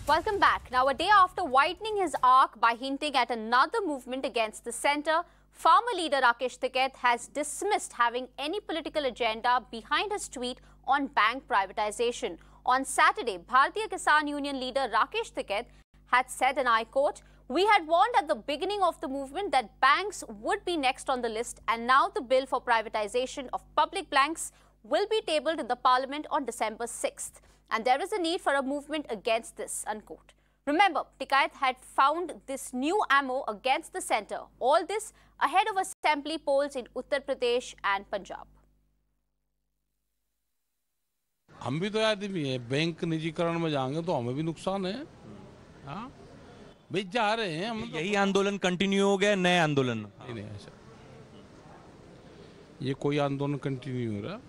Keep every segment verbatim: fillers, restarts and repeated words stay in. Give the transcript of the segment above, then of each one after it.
Welcome back. Now, a day after widening his arc by hinting at another movement against the centre, farmer leader Rakesh Tikait has dismissed having any political agenda behind his tweet on bank privatization. On Saturday, Bharatiya Kisan Union leader Rakesh Tikait had said, and I quote, "We had warned at the beginning of the movement that banks would be next on the list, and now the bill for privatization of public banks will be tabled in the parliament on December sixth. And there is a need for a movement against this," unquote. Remember, Tikait had found this new ammo against the centre. All this ahead of assembly polls in Uttar Pradesh and Punjab. हम भी तो आदमी है, bank निजीकरण में जाएंगे तो हमें भी नुकसान है। हाँ, भाई जा रहे हैं हम। यही तो आंदोलन कंटिन्यू हो गया, नए आंदोलन? नहीं नहीं, ऐसा ये कोई आंदोलन कंटिन्यू हो रहा।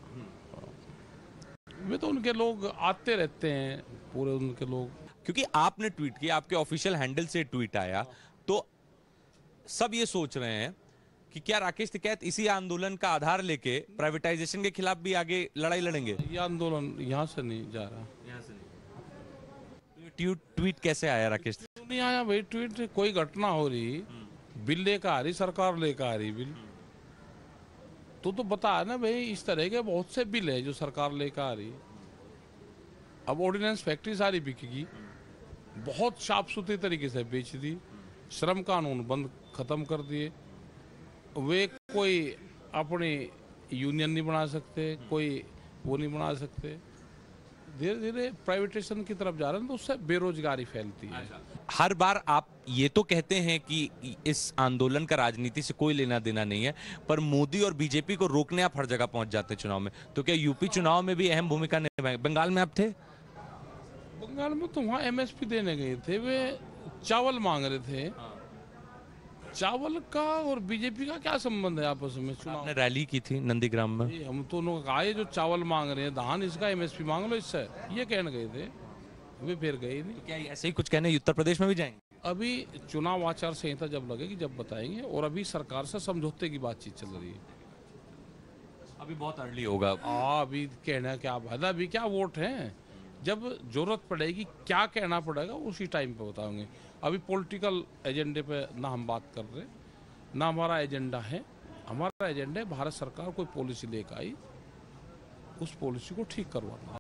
वे तो उनके लोग आते रहते हैं, पूरे उनके लोग। क्योंकि आपने ट्वीट किया, आपके ऑफिशियल हैंडल से ट्वीट आया, तो सब ये सोच रहे हैं कि क्या राकेश टिकैत इसी आंदोलन का आधार लेके प्राइवेटाइजेशन के खिलाफ भी आगे लड़ाई लड़ेंगे? ये आंदोलन यहाँ से नहीं जा रहा। यहाँ से नहीं। ट्वीट ट्वीट कैसे आया राकेश? नहीं आया भाई ट्वीट। कोई घटना हो रही, बिल लेकर आ रही सरकार, लेकर आ रही बिल, तो तो बता ना भाई, इस तरह के बहुत से बिल है जो सरकार लेकर आ रही। अब ऑर्डिनेंस फैक्ट्री सारी बिकेगी, बहुत साफ सुथरी तरीके से बेच दी, श्रम कानून बंद खत्म कर दिए। वे कोई अपनी यूनियन नहीं बना सकते, कोई वो नहीं बना सकते। धीरे धीरे प्राइवेटाइजेशन की तरफ जा रहे हैं, तो उससे बेरोजगारी फैलती है। हर बार आप ये तो कहते हैं कि इस आंदोलन का राजनीति से कोई लेना देना नहीं है, पर मोदी और बीजेपी को रोकने आप हर जगह पहुंच जाते हैं चुनाव में। तो क्या यूपी चुनाव में भी अहम भूमिका निभाई? बंगाल में आप थे? बंगाल में तो वहाँ एमएसपी देने गए थे, वे चावल मांग रहे थे। चावल का और बीजेपी का क्या संबंध है आपस में? आपने रैली की थी नंदीग्राम में। हम तो उन्होंने कहा ये जो चावल मांग रहे हैं धान, इसका एमएसपी मांग लो इससे, ये कहने गए थे। वे फिर गए नहीं। तो क्या ऐसे ही कुछ कहने उत्तर प्रदेश में भी जाएंगे? अभी चुनाव आचार संहिता जब लगेगी जब बताएंगे, और अभी सरकार से समझौते की बातचीत चल रही है। अभी बहुत अर्ली होगा। हाँ, अभी कहना क्या फायदा, अभी क्या वोट है। जब जरूरत पड़ेगी क्या कहना पड़ेगा उसी टाइम पे बताएंगे। अभी पॉलिटिकल एजेंडे पे ना हम बात कर रहे, ना हमारा एजेंडा है। हमारा एजेंडा है भारत सरकार कोई पॉलिसी लेकर आई, उस पॉलिसी को ठीक करवाना।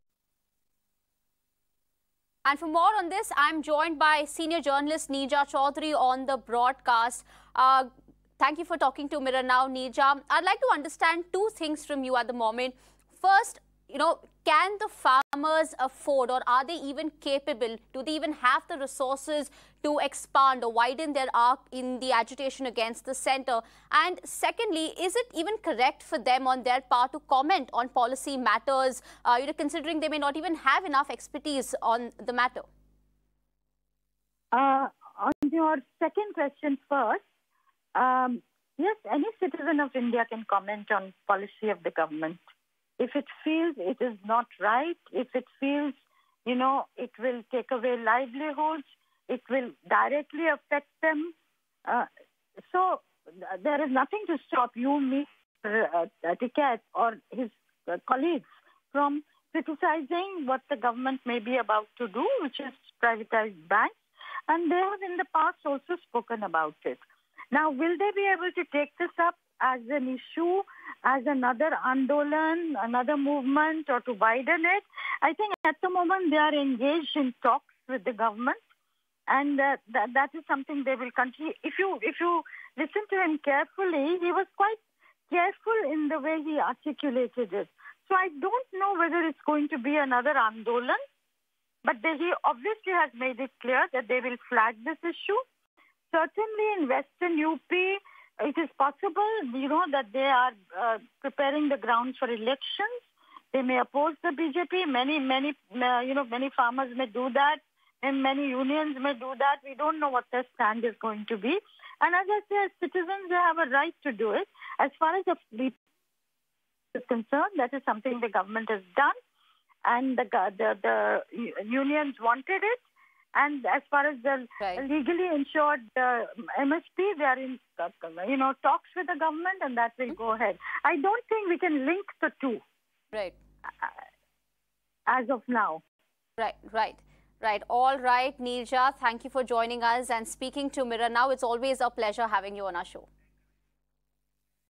And for more on this, I'm joined by senior journalist Neerja Chaudhary on the broadcast. Uh, thank you for talking to Mirror Now, Neerja. I'd like to understand two things from you at the moment. First, you know, can the farmers afford, or are they even capable? Do they even have the resources to expand or widen their arc in the agitation against the centre? And secondly, is it even correct for them on their part to comment on policy matters, uh, you know, considering they may not even have enough expertise on the matter? Uh, on your second question first, um, yes, any citizen of India can comment on policy of the government. If it feels it is not right, if it feels, you know, it will take away livelihoods, it will directly affect them. Uh, so th there is nothing to stop you, me, uh, Tikait or his uh, colleagues from criticizing what the government may be about to do, which is privatize banks. And they have in the past also spoken about it. Now, will they be able to take this up as an issue, as another andolan, another movement, or to widen it? I think at the moment they are engaged in talks with the government, and uh, that, that is something they will continue. If you, if you listen to him carefully, he was quite careful in the way he articulated it. So I don't know whether it's going to be another andolan, but they, he obviously has made it clear that they will flag this issue. Certainly in Western U P, it is possible, you know, that they are uh, preparing the grounds for elections. They may oppose the B J P. Many, many, uh, you know, many farmers may do that, and many unions may do that. We don't know what their stand is going to be. And as I say, as citizens, they have a right to do it. As far as the fleet is concerned, that is something the government has done, and the the, the unions wanted it. And as far as the right. legally insured uh, M S P, they are in, uh, you know, talks with the government, and that will go ahead. I don't think we can link the two. Right. Uh, as of now. Right, right. Right. All right, Neerja, thank you for joining us and speaking to Mirror Now. It's always a pleasure having you on our show.